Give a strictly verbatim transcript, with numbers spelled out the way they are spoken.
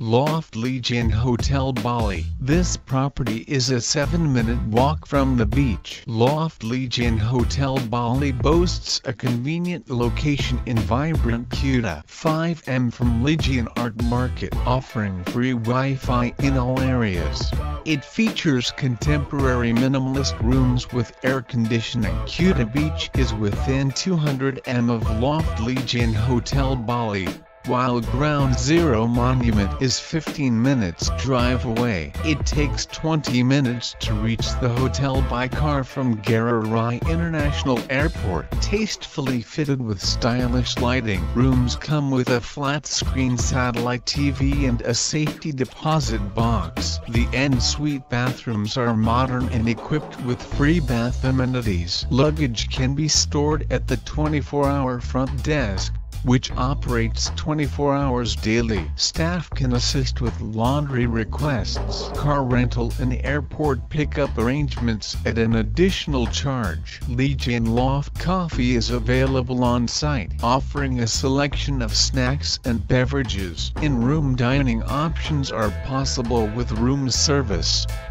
Loft Legian Hotel Bali. This property is a seven minute walk from the beach. Loft Legian Hotel Bali boasts a convenient location in vibrant Kuta, five miles from Legian Art Market, offering free Wi-Fi in all areas. It features contemporary minimalist rooms with air conditioning. Kuta Beach is within two hundred meters of Loft Legian Hotel Bali, while Ground Zero Monument is fifteen minutes drive away. It takes twenty minutes to reach the hotel by car from Garurai International Airport. Tastefully fitted with stylish lighting, rooms come with a flat-screen satellite T V and a safety deposit box. The en-suite bathrooms are modern and equipped with free bath amenities. Luggage can be stored at the twenty-four hour front desk, which operates twenty-four hours daily. Staff can assist with laundry requests, car rental and airport pickup arrangements at an additional charge. Legian Loft Coffee is available on site, offering a selection of snacks and beverages. In-room dining options are possible with room service.